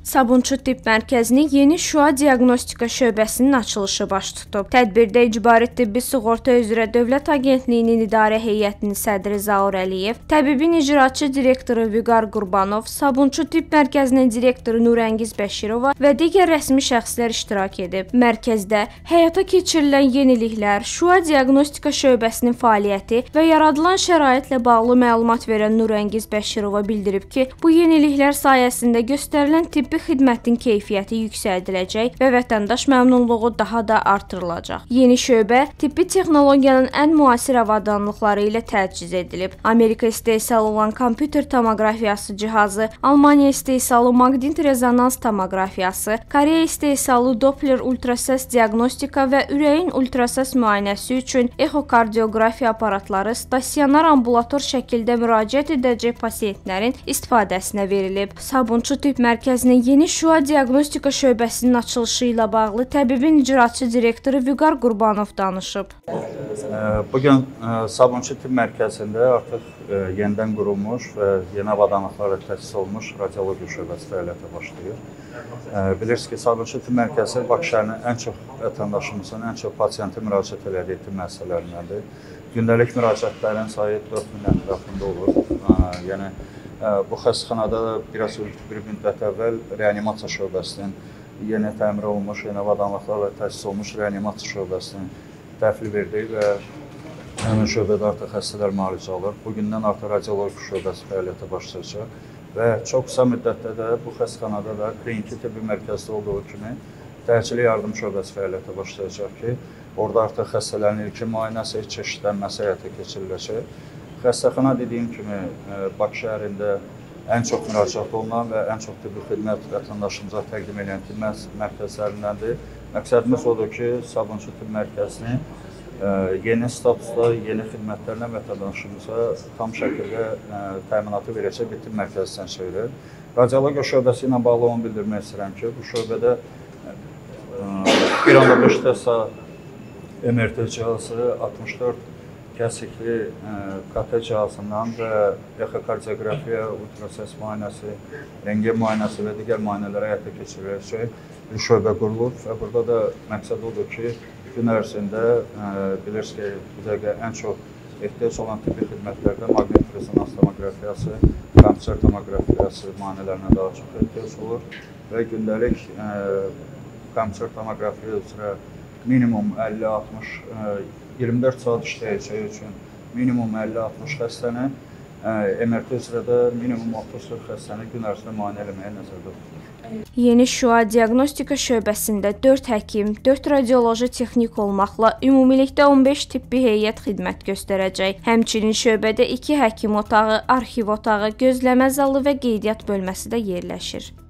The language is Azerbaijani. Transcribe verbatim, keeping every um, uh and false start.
Sabunçu Tibb Mərkəzinin yeni Şua Diaqnostika şöbəsinin açılışı baş tutub. Tədbirdə İcbari Tibbi Sığorta üzrə Dövlət Agentliyinin İdarə Heyətinin sədri Zaur Əliyev, təbibin icraçı direktoru Vüqar Qurbanov, Sabunçu Tibb Mərkəzinin direktoru Nurəngiz Bəşirova və digər rəsmi şəxslər iştirak edib. Mərkəzdə həyata keçirilən yeniliklər, Şua Diaqnostika şöbəsinin fəaliyyəti və yaradılan şəraitlə bağlı məlumat verən Nurəngiz Bəşirova bildirib ki, bu yeniliklər sayəsində göstərilən tibbi xidmətin keyfiyyəti yüksəldiləcək və vətəndaş məmnunluğu daha da artırılacaq. Yeni şöbə tibbi texnologiyanın ən müasir avadanlıqları ilə təchiz edilib. Amerika istehsalı olan kompüter tomoqrafiyası cihazı, Almaniya istehsalı maqnit rezonans tomoqrafiyası, Koreya istehsalı Doppler ultrasəs diaqnostika və ürəyin ultrasəs müayinəsi üçün exokardioqrafiya aparatları stasionar ambulator şəkildə müraciət edəcək pasientlərin istifadəsinə verilib. Sabunçu Tibb Mərkəzinin yeni Şua Diaqnostika şöbəsinin açılışı ilə bağlı təbibin icraçı direktoru Vüqar Qurbanov danışıb. Bugün Sabunçu Tibb Mərkəzində artıq yenidən qurulmuş və yeni avadanlıqlarla təsis olunmuş radiologiya şöbəsi fəaliyyətə başlayır. Bilirsiniz ki, Sabunçu Tibb Mərkəzi Bakı şəhərinin ən çox vətəndaşımızın, ən çox pasiyenti müraciət elədiyi tibb müəssisələrindəndir. Gündəlik müraciətlərin sayı dörd min ətrafında olur. Yəni, bu xəstəxanada biraz bir müddət əvvəl reanimasiya şöbəsinin yeni təmir olunmuş, yeni avadanlıqlarla təsis olunmuş reanimasiya şöbəsinin təhvil verdik və həmin şöbədə artıq xəstələr müalicə alır. Bugündən artıq radiologiya şöbəsi fəaliyyətə başlayacaq və çox qısa müddətdə də bu xəstəxanada da kliniki tibbi mərkəzdə olduğu kimi təcili yardım şöbəsi fəaliyyətə başlayacaq ki, orada artıq xəstələrin ilkin müayinəsi, çeşidlənməsi həyata keçiriləcək. Xəstəxana dediyim kimi Bakı şəhərində ən çox müraciət olunan və ən çox tibbi xidmət vətəndaşımıza təqdim edən tibb mərkəzlərindəndir. Məqsədimiz odur ki, Sabunçu Tibb Mərkəzini yeni statusda, yeni xidmətlərlə vətəndaşımıza tam şəkildə təminatı verəcək bir tibb mərkəzindən çevirir. Radiologiya şöbəsi ilə bağlı onu bildirmək istəyirəm ki, bu şöbədə bir anda beş testa M R T cihazı, altmış dörd kəsikli K T cihazından və exokardioqrafiya, ultrasəs müayinəsi, rentgen müayinəsi və digər müayinələrə həyata keçiriləcək bir şöbə qurulub və burada da məqsəd odur ki, gün ərzində bilirsiniz ki, bu dəqiqə ən çox ehtiyac olan tibbi xidmətlərdə maqnit rezonans tomoqrafiyası, kompüter tomoqrafiyası müayinələrinə daha çox ehtiyac olur və gündəlik kompüter tomoqrafiya üzrə minimum əlli altmış iyirmi dörd saat işləyəcəyi üçün minimum əlli altmış xəstəni, M R T üzrə də minimum otuz dörd xəstəni gün ərzində müayinə eləməyə nəzərdə tutulur. Yeni Şua Diaqnostika şöbəsində dörd həkim, dörd radioloji texnik olmaqla ümumilikdə on beş tibbi heyət xidmət göstərəcək. Həmçinin şöbədə iki həkim otağı, arxiv otağı, gözləmə zalı və qeydiyyat bölməsi də yerləşir.